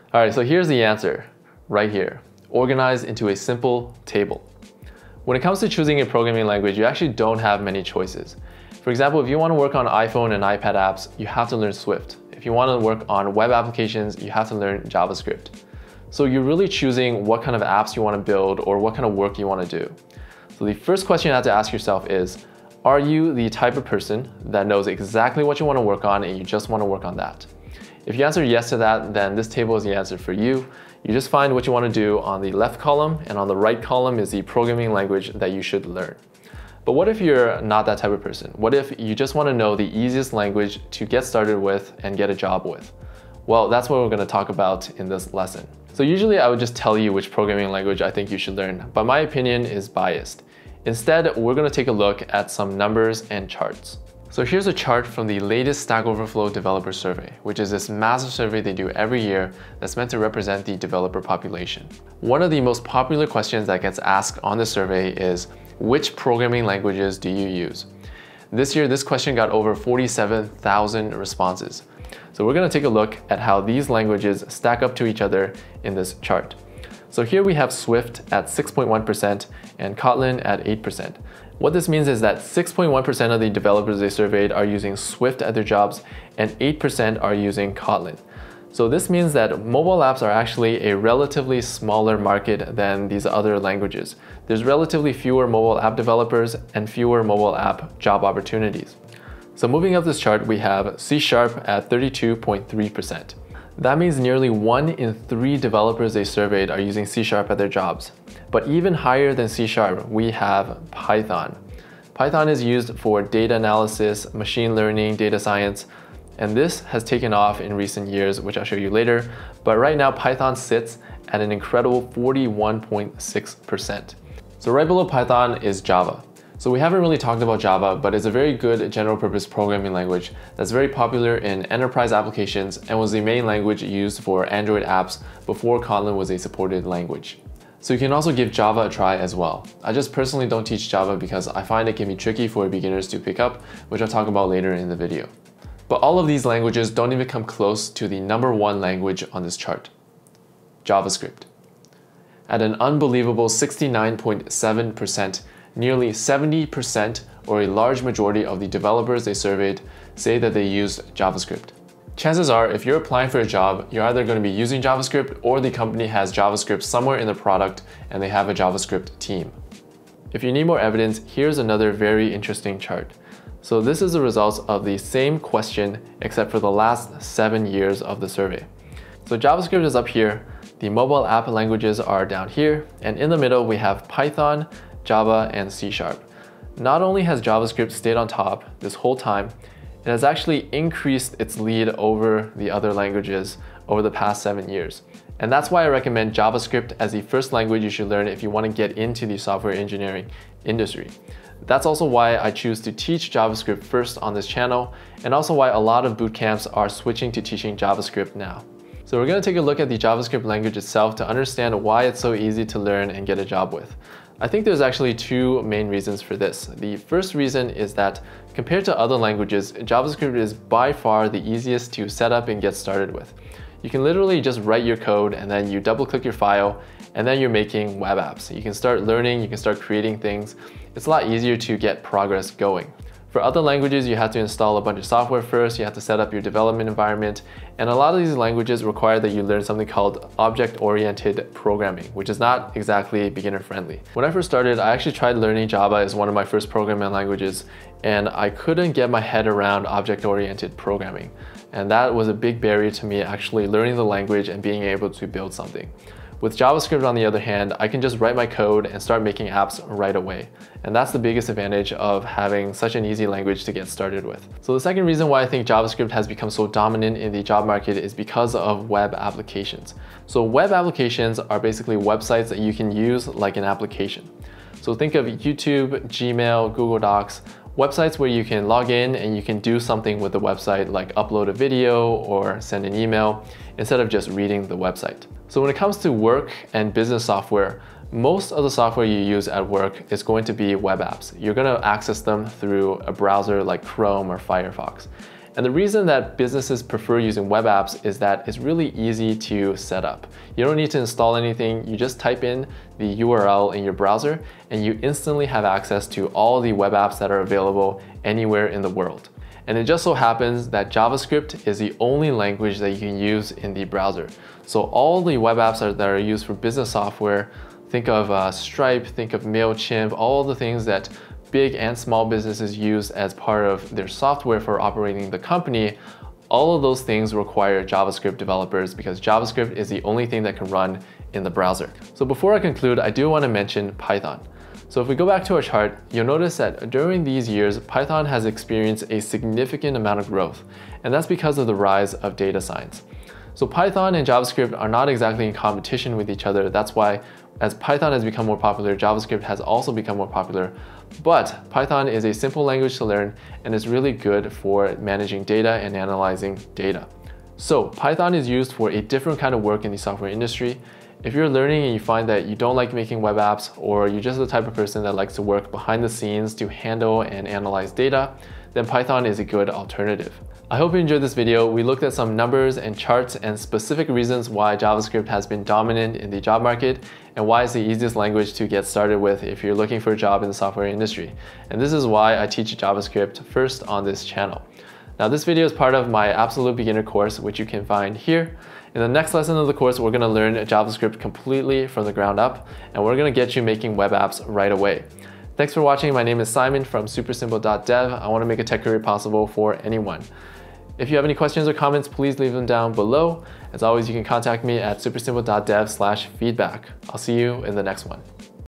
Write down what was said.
All right, so here's the answer right here, organized into a simple table. When it comes to choosing a programming language, you actually don't have many choices. For example, if you want to work on iPhone and iPad apps, you have to learn Swift. If you want to work on web applications, you have to learn JavaScript. So you're really choosing what kind of apps you want to build or what kind of work you want to do. So the first question you have to ask yourself is, are you the type of person that knows exactly what you want to work on and you just want to work on that? If you answer yes to that, then this table is the answer for you. You just find what you want to do on the left column, and on the right column is the programming language that you should learn. But what if you're not that type of person? What if you just want to know the easiest language to get started with and get a job with? Well, that's what we're going to talk about in this lesson. So usually I would just tell you which programming language I think you should learn, but my opinion is biased. Instead, we're going to take a look at some numbers and charts. So here's a chart from the latest Stack Overflow developer survey, which is this massive survey they do every year that's meant to represent the developer population. One of the most popular questions that gets asked on the survey is, which programming languages do you use? This year, this question got over 47,000 responses. So we're going to take a look at how these languages stack up to each other in this chart. So here we have Swift at 6.1% and Kotlin at 8%. What this means is that 6.1% of the developers they surveyed are using Swift at their jobs and 8% are using Kotlin. So this means that mobile apps are actually a relatively smaller market than these other languages. There's relatively fewer mobile app developers and fewer mobile app job opportunities. So moving up this chart, we have C# at 32.3%. That means nearly 1 in 3 developers they surveyed are using C# at their jobs. But even higher than C#, we have Python. Python is used for data analysis, machine learning, data science, and this has taken off in recent years, which I'll show you later. But right now, Python sits at an incredible 41.6%. So right below Python is Java. So we haven't really talked about Java, but it's a very good general purpose programming language that's very popular in enterprise applications and was the main language used for Android apps before Kotlin was a supported language. So you can also give Java a try as well. I just personally don't teach Java because I find it can be tricky for beginners to pick up, which I'll talk about later in the video. But all of these languages don't even come close to the #1 language on this chart, JavaScript. At an unbelievable 69.7%, nearly 70% or a large majority of the developers they surveyed say that they used JavaScript. Chances are, if you're applying for a job, you're either going to be using JavaScript or the company has JavaScript somewhere in the product and they have a JavaScript team. If you need more evidence, here's another very interesting chart. So this is the results of the same question except for the last 7 years of the survey. So JavaScript is up here, the mobile app languages are down here, and in the middle we have Python, Java, and C#. Not only has JavaScript stayed on top this whole time, it has actually increased its lead over the other languages over the past 7 years. And that's why I recommend JavaScript as the first language you should learn if you want to get into the software engineering industry. That's also why I choose to teach JavaScript first on this channel, and also why a lot of bootcamps are switching to teaching JavaScript now. So we're going to take a look at the JavaScript language itself to understand why it's so easy to learn and get a job with. I think there's actually 2 main reasons for this. The first reason is that compared to other languages, JavaScript is by far the easiest to set up and get started with. You can literally just write your code and then you double-click your file and then you're making web apps. You can start learning, you can start creating things. It's a lot easier to get progress going. For other languages, you have to install a bunch of software first, you have to set up your development environment, and a lot of these languages require that you learn something called object-oriented programming, which is not exactly beginner-friendly. When I first started, I actually tried learning Java as one of my first programming languages, and I couldn't get my head around object-oriented programming. And that was a big barrier to me actually learning the language and being able to build something. With JavaScript, on the other hand, I can just write my code and start making apps right away. And that's the biggest advantage of having such an easy language to get started with. So the second reason why I think JavaScript has become so dominant in the job market is because of web applications. So web applications are basically websites that you can use like an application. So think of YouTube, Gmail, Google Docs, websites where you can log in and you can do something with the website like upload a video or send an email instead of just reading the website. So when it comes to work and business software, most of the software you use at work is going to be web apps. You're going to access them through a browser like Chrome or Firefox. And the reason that businesses prefer using web apps is that it's really easy to set up. You don't need to install anything. You just type in the URL in your browser and you instantly have access to all the web apps that are available anywhere in the world. And it just so happens that JavaScript is the only language that you can use in the browser. So all the web apps that are used for business software, think of Stripe, think of MailChimp, all the things that big and small businesses use as part of their software for operating the company, all of those things require JavaScript developers because JavaScript is the only thing that can run in the browser. So before I conclude, I do want to mention Python. So if we go back to our chart, you'll notice that during these years, Python has experienced a significant amount of growth, and that's because of the rise of data science. So Python and JavaScript are not exactly in competition with each other. That's why as Python has become more popular, JavaScript has also become more popular. But Python is a simple language to learn and is really good for managing data and analyzing data. So Python is used for a different kind of work in the software industry. If you're learning and you find that you don't like making web apps, or you're just the type of person that likes to work behind the scenes to handle and analyze data, then Python is a good alternative. I hope you enjoyed this video. We looked at some numbers and charts and specific reasons why JavaScript has been dominant in the job market and why it's the easiest language to get started with if you're looking for a job in the software industry. And this is why I teach JavaScript first on this channel. Now this video is part of my Absolute Beginner course, which you can find here. In the next lesson of the course, we're going to learn JavaScript completely from the ground up, and we're going to get you making web apps right away. Thanks for watching. My name is Simon from supersimple.dev. I want to make a tech career possible for anyone. If you have any questions or comments, please leave them down below. As always, you can contact me at supersimple.dev/feedback. I'll see you in the next one.